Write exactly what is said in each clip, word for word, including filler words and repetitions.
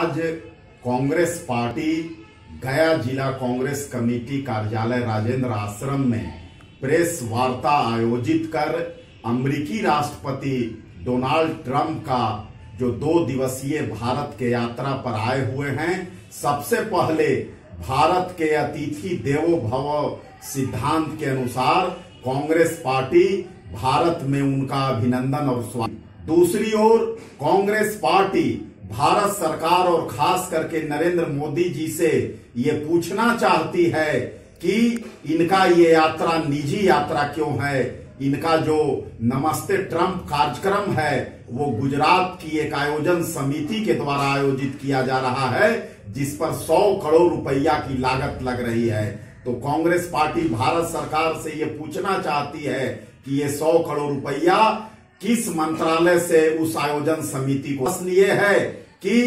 आज कांग्रेस पार्टी गया जिला कांग्रेस कमेटी कार्यालय राजेंद्र आश्रम में प्रेस वार्ता आयोजित कर अमेरिकी राष्ट्रपति डोनाल्ड ट्रंप का जो दो दिवसीय भारत के यात्रा पर आए हुए हैं, सबसे पहले भारत के अतिथि देवो भव सिद्धांत के अनुसार कांग्रेस पार्टी भारत में उनका अभिनंदन और स्वागत। दूसरी ओर कांग्रेस पार्टी भारत सरकार और खास करके नरेंद्र मोदी जी से ये पूछना चाहती है कि इनका ये यात्रा निजी यात्रा क्यों है। इनका जो नमस्ते ट्रंप कार्यक्रम है वो गुजरात की एक आयोजन समिति के द्वारा आयोजित किया जा रहा है, जिस पर सौ करोड़ रुपया की लागत लग रही है। तो कांग्रेस पार्टी भारत सरकार से ये पूछना चाहती है कि ये सौ करोड़ रुपया किस मंत्रालय से उस आयोजन समिति को। प्रश्न ये है कि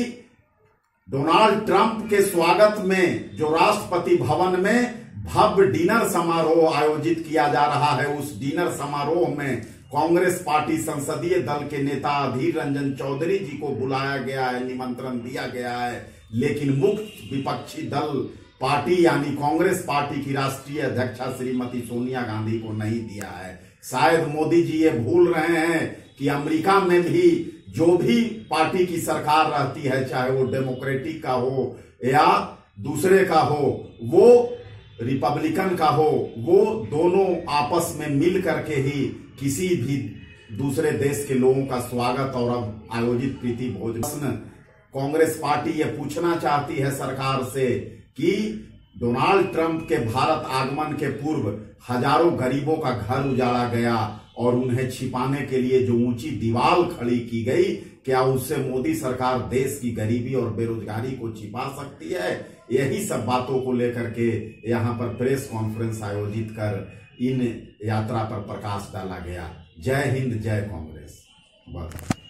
डोनाल्ड ट्रंप के स्वागत में जो राष्ट्रपति भवन में भव्य डिनर समारोह आयोजित किया जा रहा है, उस डिनर समारोह में कांग्रेस पार्टी संसदीय दल के नेता अधीर रंजन चौधरी जी को बुलाया गया है, निमंत्रण दिया गया है, लेकिन मुख्य विपक्षी दल पार्टी यानी कांग्रेस पार्टी की राष्ट्रीय अध्यक्षा श्रीमती सोनिया गांधी को नहीं दिया है। शायद मोदी जी ये भूल रहे हैं कि अमेरिका में भी जो भी पार्टी की सरकार रहती है, चाहे वो डेमोक्रेटिक का हो या दूसरे का हो, वो रिपब्लिकन का हो, वो दोनों आपस में मिल करके ही किसी भी दूसरे देश के लोगों का स्वागत और अब आयोजित प्रीति भोजन। कांग्रेस पार्टी ये पूछना चाहती है सरकार से कि डोनाल्ड ट्रंप के भारत आगमन के पूर्व हजारों गरीबों का घर उजाड़ा गया और उन्हें छिपाने के लिए जो ऊंची दीवार खड़ी की गई, क्या उससे मोदी सरकार देश की गरीबी और बेरोजगारी को छिपा सकती है? यही सब बातों को लेकर के यहाँ पर प्रेस कॉन्फ्रेंस आयोजित कर इन यात्रा पर प्रकाश डाला गया। जय हिंद, जय कांग्रेस। बस।